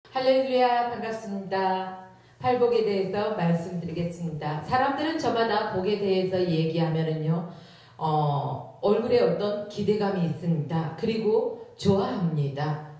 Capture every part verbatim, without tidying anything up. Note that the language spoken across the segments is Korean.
할렐루야, 반갑습니다. 팔복에 대해서 말씀드리겠습니다. 사람들은 저마다 복에 대해서 얘기하면은요, 어, 얼굴에 어떤 기대감이 있습니다. 그리고 좋아합니다.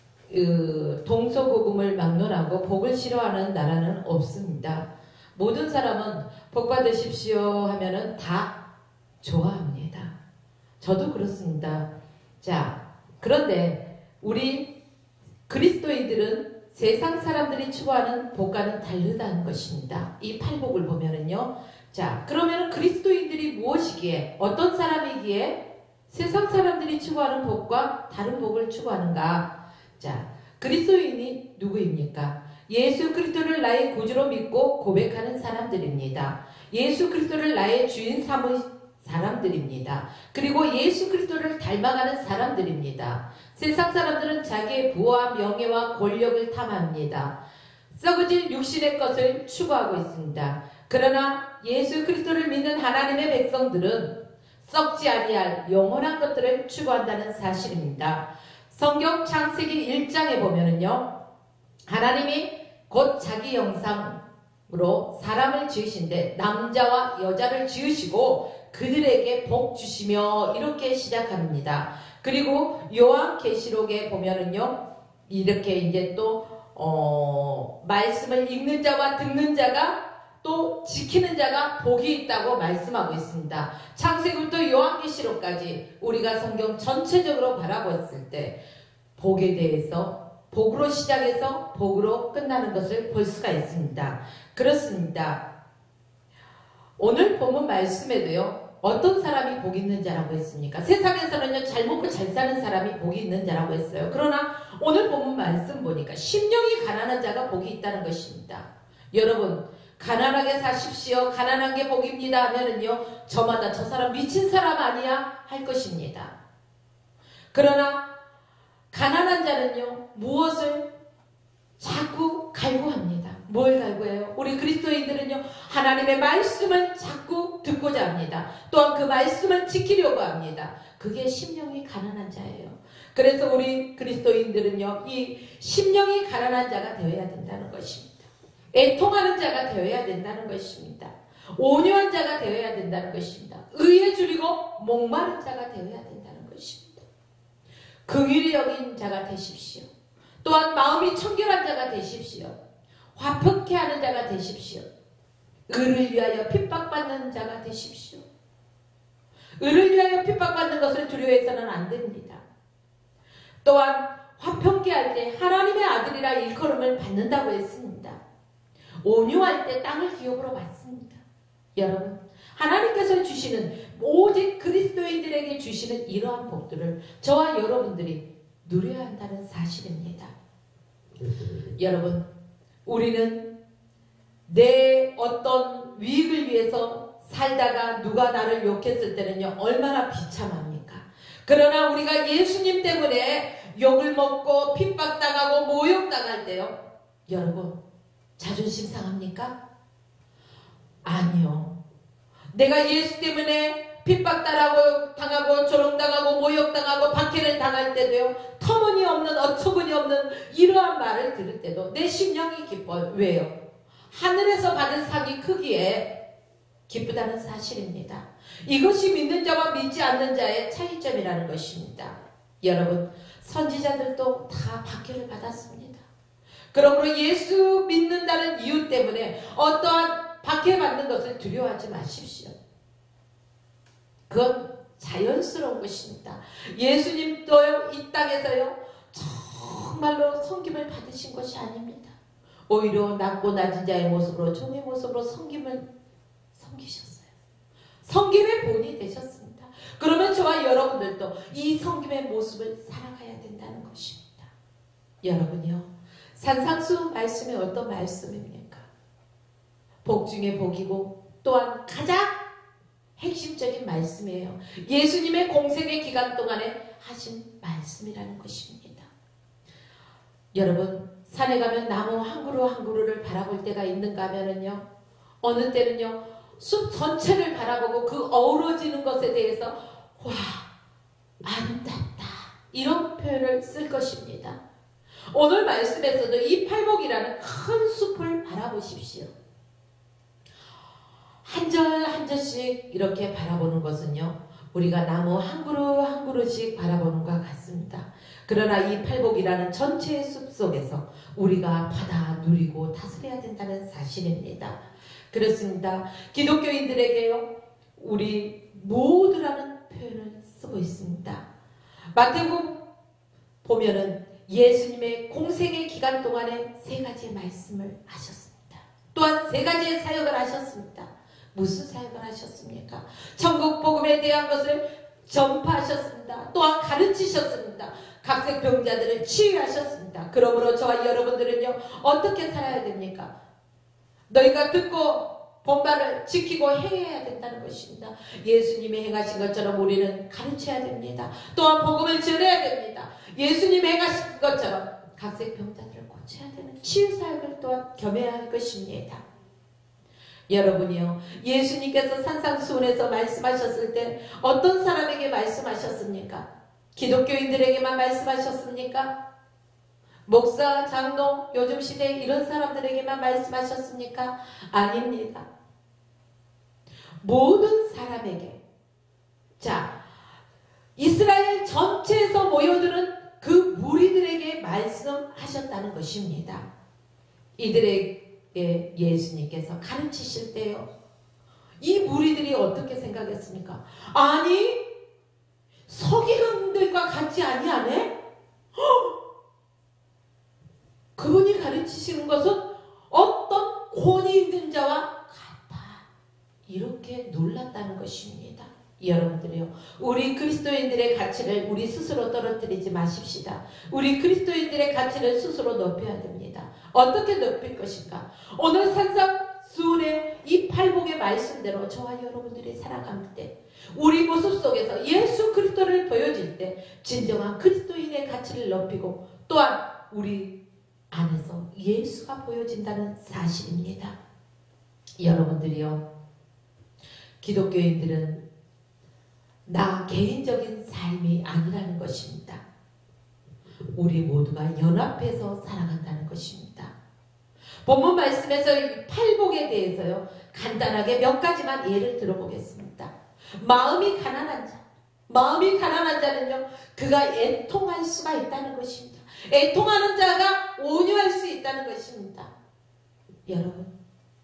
그, 동서고금을 막론하고 복을 싫어하는 나라는 없습니다. 모든 사람은 복 받으십시오 하면은 다 좋아합니다. 저도 그렇습니다. 자, 그런데 우리 그리스도인들은 세상 사람들이 추구하는 복과는 다르다는 것입니다. 이 팔복을 보면은요. 자, 그러면 그리스도인들이 무엇이기에, 어떤 사람이기에 세상 사람들이 추구하는 복과 다른 복을 추구하는가? 자, 그리스도인이 누구입니까? 예수 그리스도를 나의 구주로 믿고 고백하는 사람들입니다. 예수 그리스도를 나의 주인 삼은 사람들입니다. 그리고 예수 그리스도를 닮아가는 사람들입니다. 세상 사람들은 자기의 부와 명예와 권력을 탐합니다. 썩어질 육신의 것을 추구하고 있습니다. 그러나 예수 그리스도를 믿는 하나님의 백성들은 썩지 아니할 영원한 것들을 추구한다는 사실입니다. 성경 창세기 일 장에 보면은요, 하나님이 곧 자기 형상으로 사람을 지으신데 남자와 여자를 지으시고 그들에게 복 주시며 이렇게 시작합니다. 그리고 요한계시록에 보면은요, 이렇게 이제 또 어, 말씀을 읽는 자와 듣는 자가 또 지키는 자가 복이 있다고 말씀하고 있습니다. 창세기부터 요한계시록까지 우리가 성경 전체적으로 바라보았을 때 복에 대해서 복으로 시작해서 복으로 끝나는 것을 볼 수가 있습니다. 그렇습니다. 오늘 본문 말씀에도요, 어떤 사람이 복이 있는 자라고 했습니까? 세상에서는요, 잘 먹고 잘 사는 사람이 복이 있는 자라고 했어요. 그러나 오늘 본문 말씀 보니까 심령이 가난한 자가 복이 있다는 것입니다. 여러분, 가난하게 사십시오, 가난한 게 복입니다 하면은요, 저마다 저 사람 미친 사람 아니야 할 것입니다. 그러나 가난한 자는요, 무엇을 자꾸 갈구합니다. 뭘 갈구해요? 우리 그리스도인들은요, 하나님의 말씀을 자꾸 듣고자 합니다. 또한 그 말씀을 지키려고 합니다. 그게 심령이 가난한 자예요. 그래서 우리 그리스도인들은요, 이 심령이 가난한 자가 되어야 된다는 것입니다. 애통하는 자가 되어야 된다는 것입니다. 온유한 자가 되어야 된다는 것입니다. 의에 줄이고 목마른 자가 되어야 된다는 것입니다. 긍휼히 여긴 자가 되십시오. 또한 마음이 청결한 자가 되십시오. 화평케 하는 자가 되십시오. 의를 위하여 핍박받는 자가 되십시오. 의를 위하여 핍박받는 것을 두려워해서는 안 됩니다. 또한 화평케 할 때 하나님의 아들이라 일컬음을 받는다고 했습니다. 온유할 때 땅을 기업으로 받습니다. 여러분, 하나님께서 주시는, 오직 그리스도인들에게 주시는 이러한 복들을 저와 여러분들이 누려야 한다는 사실입니다. 여러분, 우리는 내 어떤 유익을 위해서 살다가 누가 나를 욕했을 때는요, 얼마나 비참합니까? 그러나 우리가 예수님 때문에 욕을 먹고 핍박당하고 모욕당할 때요, 여러분, 자존심 상합니까? 아니요. 내가 예수 때문에 핍박당하고 당하고 조롱당하고 모욕당하고 박해를 당할 때도요, 터무니없는 어처구니없는 이러한 말을 들을 때도 내 심령이 기뻐요. 왜요? 하늘에서 받은 상이 크기에 기쁘다는 사실입니다. 이것이 믿는 자와 믿지 않는 자의 차이점이라는 것입니다. 여러분, 선지자들도 다 박해를 받았습니다. 그러므로 예수 믿는다는 이유 때문에 어떠한 박해받는 것을 두려워하지 마십시오. 그건 자연스러운 것입니다. 예수님도요, 이 땅에서요, 정말로 섬김을 받으신 것이 아닙니다. 오히려 낮고 낮은 자의 모습으로, 종의 모습으로 섬김을 섬기셨어요. 섬김의 본이 되셨습니다. 그러면 저와 여러분들도 이 섬김의 모습을 살아가야 된다는 것입니다. 여러분요, 산상수 말씀이 어떤 말씀입니까? 복 중에 복이고 또한 가장 핵심적인 말씀이에요. 예수님의 공생의 기간 동안에 하신 말씀이라는 것입니다. 여러분, 산에 가면 나무 한 그루 한 그루를 바라볼 때가 있는가 하면은요, 어느 때는요, 숲 전체를 바라보고 그 어우러지는 것에 대해서 와, 아름답다, 이런 표현을 쓸 것입니다. 오늘 말씀에서도 이 팔복이라는 큰 숲을 바라보십시오. 한 절 한 절씩 이렇게 바라보는 것은요, 우리가 나무 한 그루 한 그루씩 바라보는 것 같습니다. 그러나 이 팔복이라는 전체의 숲 속에서 우리가 받아 누리고 다스려야 된다는 사실입니다. 그렇습니다. 기독교인들에게요, 우리 모두라는 표현을 쓰고 있습니다. 마태복음 보면은 예수님의 공생의 기간 동안에 세 가지의 말씀을 하셨습니다. 또한 세 가지의 사역을 하셨습니다. 무슨 사역을 하셨습니까? 천국 복음에 대한 것을 전파하셨습니다. 또한 가르치셨습니다. 각색 병자들을 치유하셨습니다. 그러므로 저와 여러분들은요, 어떻게 살아야 됩니까? 너희가 듣고 본 바를 지키고 행해야 된다는 것입니다. 예수님이 행하신 것처럼 우리는 가르쳐야 됩니다. 또한 복음을 전해야 됩니다. 예수님이 행하신 것처럼 각색 병자들을 고쳐야 되는 치유사역을 또한 겸해야 할 것입니다. 여러분이요, 예수님께서 산상수훈에서 말씀하셨을 때 어떤 사람에게 말씀하셨습니까? 기독교인들에게만 말씀하셨습니까? 목사, 장로, 요즘 시대에 이런 사람들에게만 말씀하셨습니까? 아닙니다. 모든 사람에게. 자, 이스라엘 전체에서 모여드는 그 무리들에게 말씀하셨다는 것입니다. 이들에게 예수님께서 가르치실 때요, 이 무리들이 어떻게 생각했습니까? 아니, 서기관들과 같지 아니하네? 그분이 가르치시는 것은 어떤 권위 있는 자와 같다. 이렇게 놀랐다는 것입니다. 여러분들이요, 우리 그리스도인들의 가치를 우리 스스로 떨어뜨리지 마십시다. 우리 그리스도인들의 가치를 스스로 높여야 됩니다. 어떻게 높일 것인가? 오늘 산상수훈의 이 팔복의 말씀대로 저와 여러분들이 살아갈 때, 우리 모습 속에서 예수 그리스도를 보여줄 때 진정한 그리스도인의 가치를 높이고, 또한 우리 안에서 예수가 보여진다는 사실입니다. 여러분들이요, 기독교인들은 나 개인적인 삶이 아니라는 것입니다. 우리 모두가 연합해서 살아간다는 것입니다. 본문 말씀에서 이 팔복에 대해서요, 간단하게 몇 가지만 예를 들어보겠습니다. 마음이 가난한 자, 마음이 가난한 자는요, 그가 애통할 수가 있다는 것입니다. 애통하는 자가 온유할 수 있다는 것입니다. 여러분,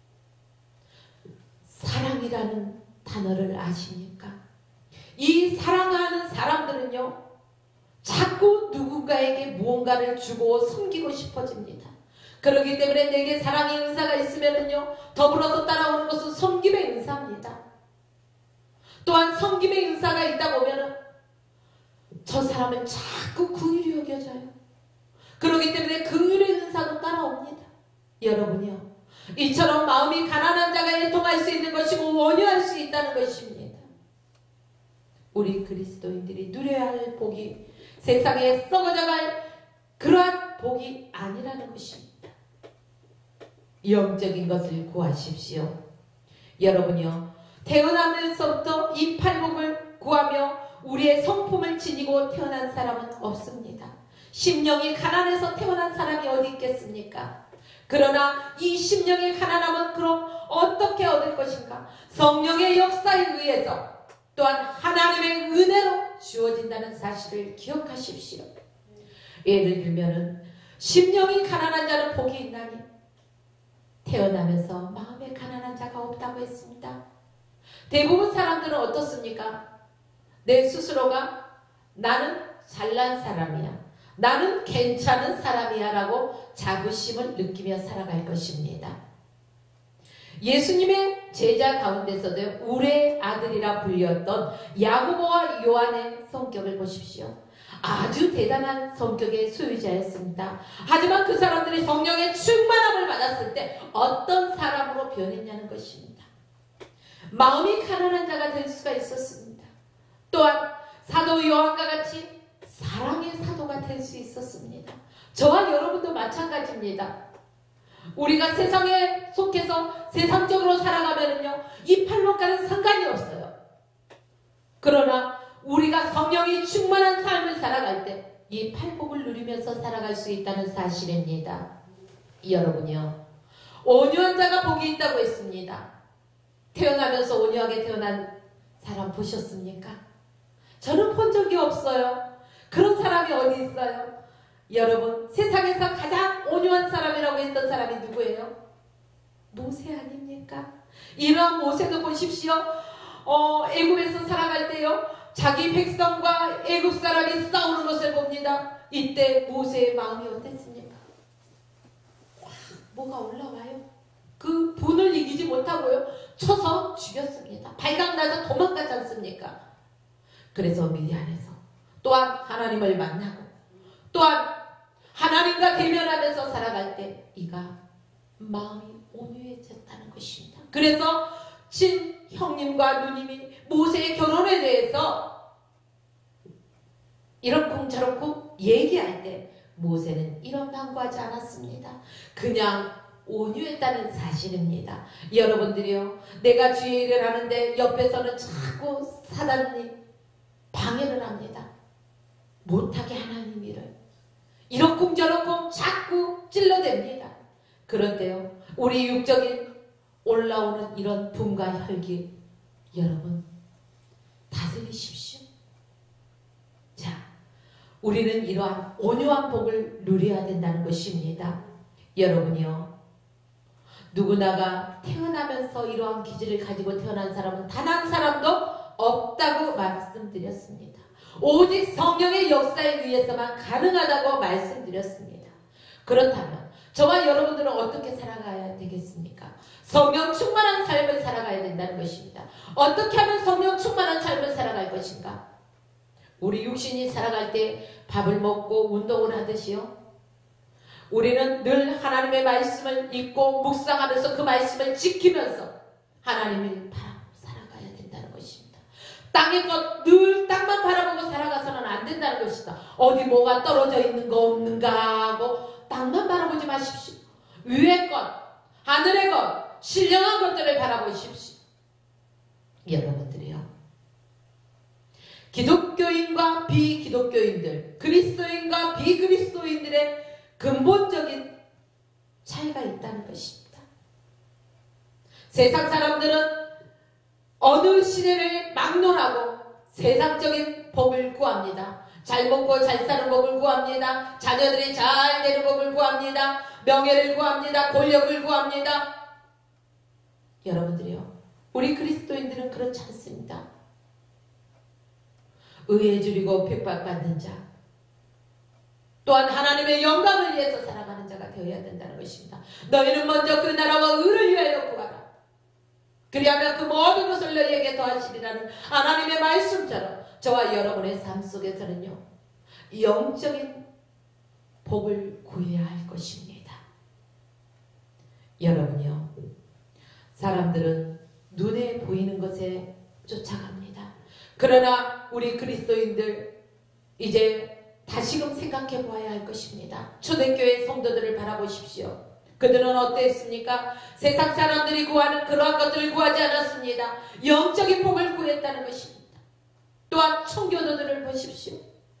사랑이라는 단어를 아십니까? 이 사랑하는 사람들은요, 자꾸 누군가에게 무언가를 주고 섬기고 싶어집니다. 그렇기 때문에 내게 사랑의 은사가 있으면은요, 더불어서 따라오는 것은 섬김의 은사입니다. 또한 섬김의 은사가 있다 보면은 저 사람은 자꾸 긍휼히 여겨져요. 그렇기 때문에 긍휼의 은사도 따라옵니다. 여러분이요, 이처럼 마음이 가난한 자가 애통할 수 있는 것이고 원유할 수 있다는 것입니다. 우리 그리스도인들이 누려야 할 복이 세상에 썩어져갈 그러한 복이 아니라는 것입니다. 영적인 것을 구하십시오. 여러분이요, 태어나면서부터 이 팔복을 구하며 우리의 성품을 지니고 태어난 사람은 없습니다. 심령이 가난해서 태어난 사람이 어디 있겠습니까? 그러나 이 심령의 가난함은 그럼 어떻게 얻을 것인가? 성령의 역사에 의해서, 또한 하나님의 은혜로 주어진다는 사실을 기억하십시오. 예를 들면은 심령이 가난한 자는 복이 있나니? 태어나면서 마음에 가난한 자가 없다고 했습니다. 대부분 사람들은 어떻습니까? 내 스스로가 나는 잘난 사람이야, 나는 괜찮은 사람이야 라고 자부심을 느끼며 살아갈 것입니다. 예수님의 제자 가운데서도 울의 아들이라 불렸던 야고보와 요한의 성격을 보십시오. 아주 대단한 성격의 소유자였습니다. 하지만 그 사람들이 성령의 충만함을 받았을 때 어떤 사람으로 변했냐는 것입니다. 마음이 가난한 자가 될 수가 있었습니다. 또한 사도 요한과 같이 사랑의 사도가 될 수 있었습니다. 저와 여러분도 마찬가지입니다. 우리가 세상에 속해서 세상적으로 살아가면은요, 이 팔복과는 상관이 없어요. 그러나 우리가 성령이 충만한 삶을 살아갈 때 이 팔복을 누리면서 살아갈 수 있다는 사실입니다. 여러분요, 온유한 자가 복이 있다고 했습니다. 태어나면서 온유하게 태어난 사람 보셨습니까? 저는 본 적이 없어요. 그런 사람이 어디 있어요? 여러분, 세상에서 가장 온유한 사람이라고 했던 사람이 누구예요? 모세 아닙니까? 이러한 모세도 보십시오. 어, 애굽에서 살아갈 때요, 자기 백성과 애굽 사람이 싸우는 것을 봅니다. 이때 모세의 마음이 어땠습니까? 와, 뭐가 올라와요. 그 분을 이기지 못하고요, 쳐서 죽였습니다. 발각나서 도망가지 않습니까? 그래서 미디안에서 또한 하나님을 만나고 또한 하나님과 대면하면서 살아갈 때 이가 마음이 온유해졌다는 것입니다. 그래서 친형님과 누님이 모세의 결혼에 대해서 이렇쿵 저렇쿵 얘기할 때 모세는 이런 방구하지 않았습니다. 그냥 온유했다는 사실입니다. 여러분들이요, 내가 주의 일을 하는데 옆에서는 자꾸 사단이 방해를 합니다. 못하게 하나님 일을 이렇쿵 저렇쿵 자꾸 찔러댑니다. 그런데요, 우리 육적인 올라오는 이런 분과 혈기, 여러분 다스리십시오. 자, 우리는 이러한 온유한 복을 누려야 된다는 것입니다. 여러분이요, 누구나가 태어나면서 이러한 기질을 가지고 태어난 사람은 단 한 사람도 없다고 말씀드렸습니다. 오직 성령의 역사에 의해서만 가능하다고 말씀드렸습니다. 그렇다면 저와 여러분들은 어떻게 살아가야 되겠습니까? 성령 충만한 삶을 살아가야 된다는 것입니다. 어떻게 하면 성령 충만한 삶을 살아갈 것인가? 우리 육신이 살아갈 때 밥을 먹고 운동을 하듯이요, 우리는 늘 하나님의 말씀을 읽고 묵상하면서 그 말씀을 지키면서 하나님을 바라보고 살아가야 된다는 것입니다. 땅의 것 늘 땅만 바라보고 살아가서는 안 된다는 것이다. 어디 뭐가 떨어져 있는 거 없는가 하고 땅만 바라보지 마십시오. 위의 것, 하늘의 것, 신령한 것들을 바라보십시오. 여러분들이요, 기독교인과 비기독교인들, 그리스도인과 비그리스도인들의 근본적인 차이가 있다는 것입니다. 세상 사람들은 어느 시대를 막론하고 세상적인 복을 구합니다. 잘 먹고 잘 사는 복을 구합니다. 자녀들이 잘 되는 복을 구합니다. 명예를 구합니다. 권력을 구합니다. 여러분들이요, 우리 그리스도인들은 그렇지 않습니다. 의에 줄이고 핍박받는 자, 또한 하나님의 영광을 위해서 살아가는 자가 되어야 된다는 것입니다. 너희는 먼저 그 나라와 의를 위하여 구하라. 그리하면 그 모든 것을 너희에게 더하시리라는 하나님의 말씀처럼 저와 여러분의 삶 속에서는요, 영적인 복을 구해야 할 것입니다. 여러분요, 사람들은 눈에 보이는 것에 쫓아갑니다. 그러나 우리 그리스도인들 이제 다시금 생각해 보아야 할 것입니다. 초대교회 성도들을 바라보십시오. 그들은 어땠습니까? 세상 사람들이 구하는 그러한 것들을 구하지 않았습니다. 영적인 복을 구했다는 것입니다. 또한 청교도들을 보십시오.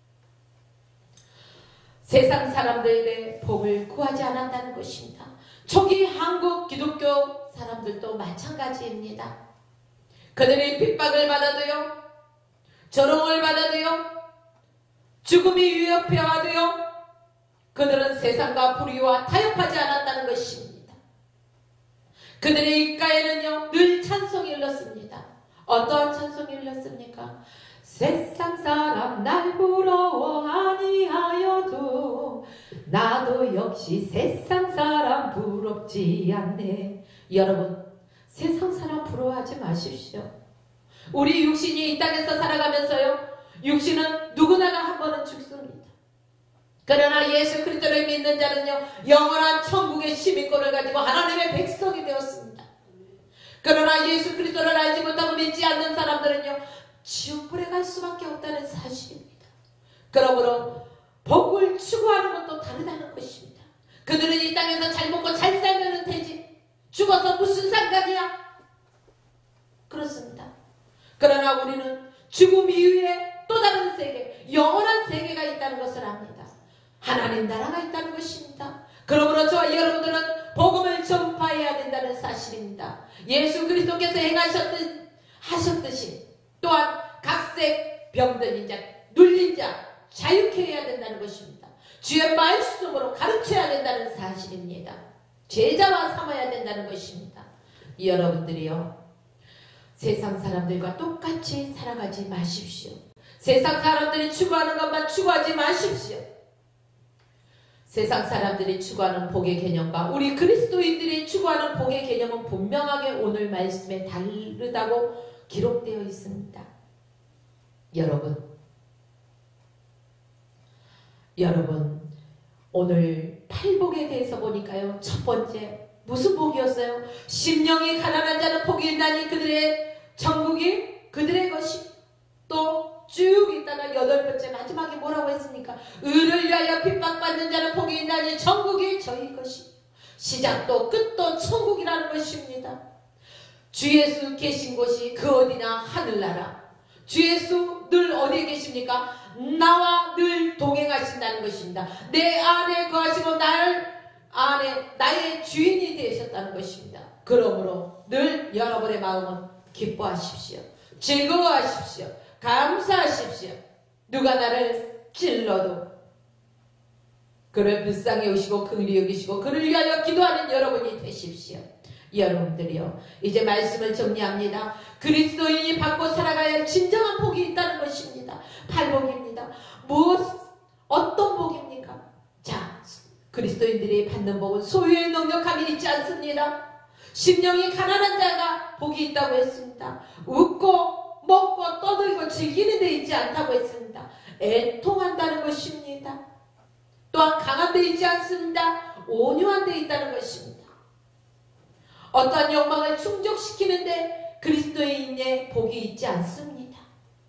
세상 사람들의 복을 구하지 않았다는 것입니다. 초기 한국 기독교 사람들도 마찬가지입니다. 그들이 핍박을 받아도요, 조롱을 받아도요, 죽음이 위협해 와도요, 그들은 세상과 불의와 타협하지 않았다는 것입니다. 그들의 입가에는요, 늘 찬송이 흘렀습니다. 어떠한 찬송이 흘렀습니까? 세상 사람 날 부러워 아니하여도 나도 역시 세상 사람 부럽지 않네. 여러분, 세상 사람 부러워하지 마십시오. 우리 육신이 이 땅에서 살아가면서요, 육신은 누구나가 한 번은 죽습니다. 그러나 예수 그리스도를 믿는 자는요, 영원한 천국의 시민권을 가지고 하나님의 백성이 되었습니다. 그러나 예수 그리스도를 알지 못하고 믿지 않는 사람들은요, 지옥불에 갈 수밖에 없다는 사실입니다. 그러므로 복을 추구하는 것도 다르다는 것입니다. 그들은 이 땅에서 잘 먹고 잘 살면 되지, 죽어서 무슨 상관이야? 그렇습니다. 그러나 우리는 죽음 이후에 또 다른 세계, 영원한 세계가 있다는 것을 압니다. 하나님 나라가 있다는 것입니다. 그러므로 저와 여러분들은 복음을 전파해야 된다는 사실입니다. 예수 그리스도께서 행하셨듯 하셨듯이 또한 각색 병든 자, 눌린 자 자유케 해야 된다는 것입니다. 주의 말씀으로 가르쳐야 된다는 사실입니다. 제자와 삼아야 된다는 것입니다. 여러분들이요, 세상 사람들과 똑같이 살아가지 마십시오. 세상 사람들이 추구하는 것만 추구하지 마십시오. 세상 사람들이 추구하는 복의 개념과 우리 그리스도인들이 추구하는 복의 개념은 분명하게 오늘 말씀에 다르다고 기록되어 있습니다. 여러분, 여러분 오늘 팔복에 대해서 보니까요, 첫 번째 무슨 복이었어요? 심령이 가난한 자는 복이 있나니 그들의 천국이 그들의 것이. 또 쭉 있다가 여덟 번째 마지막에 뭐라고 했습니까? 의를 위하여 핍박받는 자는 복이 있나니 천국이 저희 것이. 시작도 끝도 천국이라는 것입니다. 주 예수 계신 곳이 그 어디나 하늘나라. 주 예수 늘 어디에 계십니까? 나와 늘 동행하신다는 것입니다. 내 안에 거하시고 나를 안에 나의 주인이 되셨다는 것입니다. 그러므로 늘 여러분의 마음은 기뻐하십시오. 즐거워하십시오. 감사하십시오. 누가 나를 찔러도 그를 불쌍히 여기시고 긍휼히 여기시고 그를 위하여 기도하는 여러분이 되십시오. 여러분들이요, 이제 말씀을 정리합니다. 그리스도인이 받고 살아가야 할 진정한 복이 있다는 것입니다. 팔복입니다. 무엇, 어떤 복입니까? 자, 그리스도인들이 받는 복은 소유의 넉넉함이 있지 않습니다. 심령이 가난한 자가 복이 있다고 했습니다. 웃고 먹고 떠들고 즐기는 데 있지 않다고 했습니다. 애통한다는 것입니다. 또한 강한 데 있지 않습니다. 온유한 데 있다는 것입니다. 어떠한 욕망을 충족시키는데 그리스도인의 복이 있지 않습니다.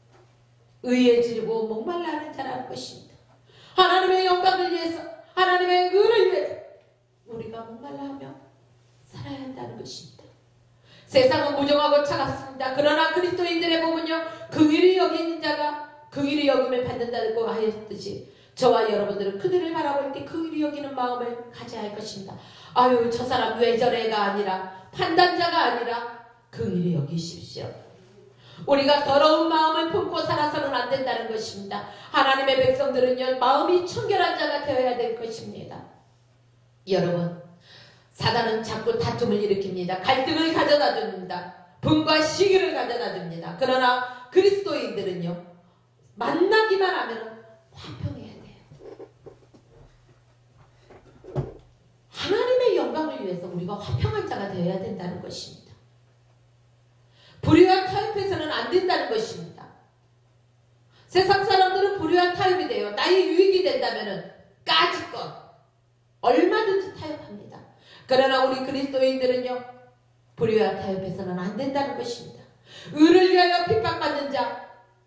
의해지르고 목말라 하는 자라는 것입니다. 하나님의 영광을 위해서, 하나님의 의를 위해서 우리가 목말라 하며 살아야 한다는 것입니다. 세상은 무정하고 차갑습니다. 그러나 그리스도인들의 복은요, 긍휼히 여기는 자가 긍휼히 여김을 받는다고 하였듯이 저와 여러분들은 그들을 바라볼 때 긍휼히 여기는 마음을 가져야 할 것입니다. 아유, 저 사람 왜 저래가 아니라, 판단자가 아니라 긍휼히 여기십시오. 우리가 더러운 마음을 품고 살아서는 안 된다는 것입니다. 하나님의 백성들은요, 마음이 청결한 자가 되어야 될 것입니다. 여러분, 사단은 자꾸 다툼을 일으킵니다. 갈등을 가져다 줍니다. 분과 시기를 가져다 줍니다. 그러나 그리스도인들은요, 만나기만 하면 화평해야 돼요. 하나님의 영광을 위해서 우리가 화평한 자가 되어야 된다는 것입니다. 불의와 타협해서는 안 된다는 것입니다. 세상 사람들은 불의와 타협이 돼요. 나의 유익이 된다면 까짓것 얼마든지 타협합니다. 그러나 우리 그리스도인들은요, 불의와 타협해서는 안 된다는 것입니다. 의를 위하여 핍박받는 자,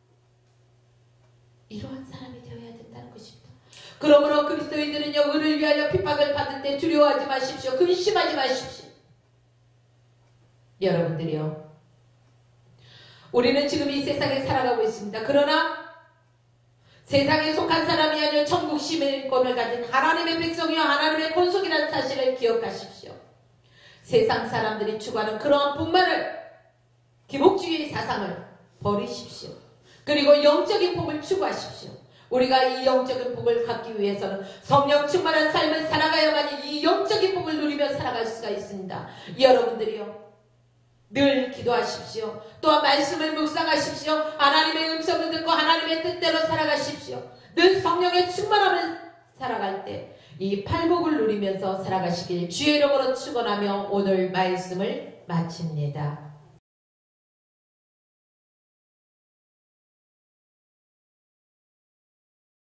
이러한 사람이 되어야 된다는 것입니다. 그러므로 그리스도인들은요, 의를 위하여 핍박을 받을 때 두려워하지 마십시오. 근심하지 마십시오. 여러분들이요, 우리는 지금 이 세상에 살아가고 있습니다. 그러나 세상에 속한 사람이 아니라 천국 시민권을 가진 하나님의 백성이요, 하나님의 권속이라는 사실을 기억하십시오. 세상 사람들이 추구하는 그러한 복만을, 기복주의 사상을 버리십시오. 그리고 영적인 복을 추구하십시오. 우리가 이 영적인 복을 갖기 위해서는 성령 충만한 삶을 살아가야만 이 영적인 복을 누리며 살아갈 수가 있습니다. 여러분들이요, 늘 기도하십시오. 또한 말씀을 묵상하십시오. 하나님의 음성을 듣고 하나님의 뜻대로 살아가십시오. 늘 성령의 충만함을 살아갈 때 이 팔복을 누리면서 살아가시길 주의 이름으로 축원하며 오늘 말씀을 마칩니다.